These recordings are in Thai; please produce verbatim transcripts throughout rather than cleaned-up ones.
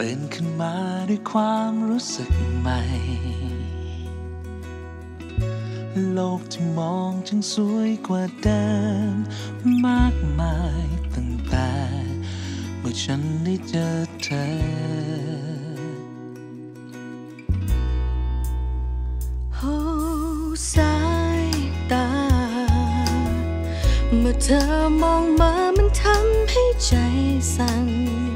ตื่นขึ้นมาด้วยความรู้สึกใหม่โลกที่มองจึงสวยกว่าเดิมมากมายตั้งแต่เมื่อฉันได้เจอเธอโอ้สายตาเมื่อเธอมองมามันทำให้ใจสั่น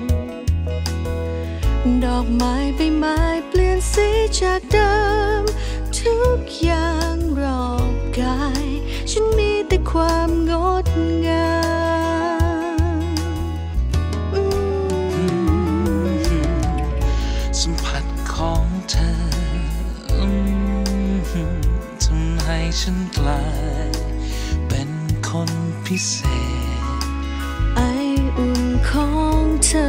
ดอกไม้ใบไม้เปลี่ยนสีจากเดิมทุกอย่างรอบกายฉันมีแต่ความงดงามสัมผัสของเธอทำให้ฉันกลายเป็นคนพิเศษไออุ่นของเธอ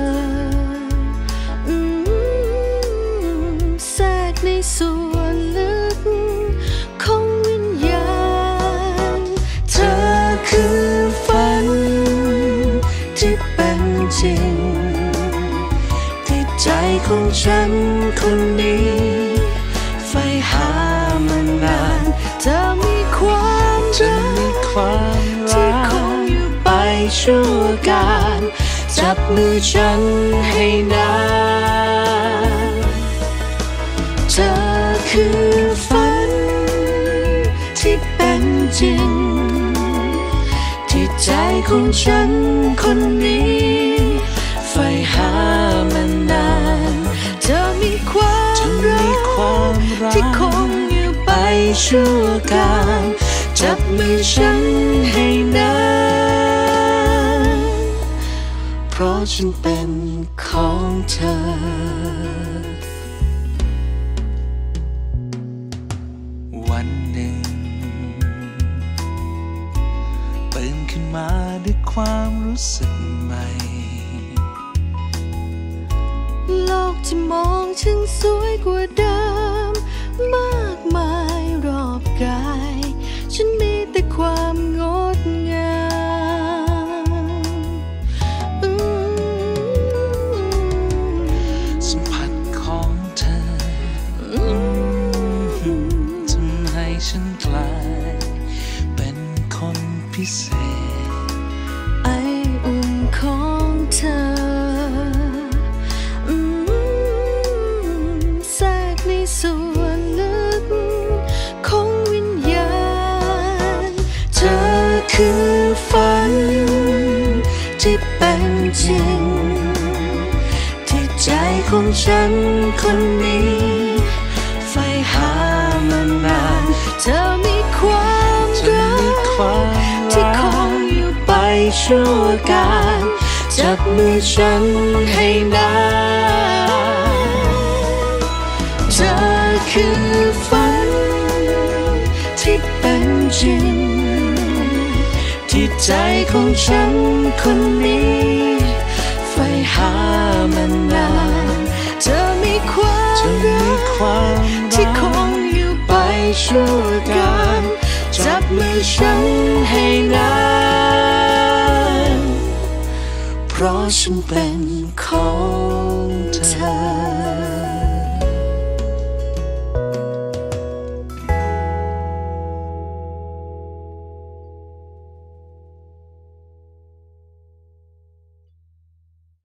แทรกในส่วนลึกของวิญญาณเธอคือฝันที่เป็นจริงที่ใจของฉันคนนี้ใฝ่หามานานเธอมีความรักที่คงอยู่ไปชั่วการจับมือฉันให้นานเธอคือฝันที่เป็นจริงที่ใจของฉันคนนี้ใฝ่หามานานเธอมีความรักที่คงอยู่ไปชั่วการจับมือฉันให้นานเพราะฉันเป็นของเธอวันหนึ่งตื่นขึ้นมาด้วยความรู้สึกใหม่โลกที่มองช่างสวยกว่าเดิมมากมายรอบกายฉันมีแต่ความงดงามสัมผัสของเธอทำให้ฉันกลายเป็นคนพิเศษไออุ่นของเธอแทรกในส่วนลึกของวิญญาณเธอคือฝันที่เป็นจริงที่ใจของฉันคนนี้ใฝ่หามานานเธอมีความรักที่คงอยู่ไปชั่วการจับมือฉันให้นานเธอคือฝันที่เป็นจริงที่ใจของฉันคนนี้ใฝ่หามานานเธอมีความรักที่คงอยู่ไปชั่วการจับมือฉันให้นานเพราะฉันเป็นของเธอ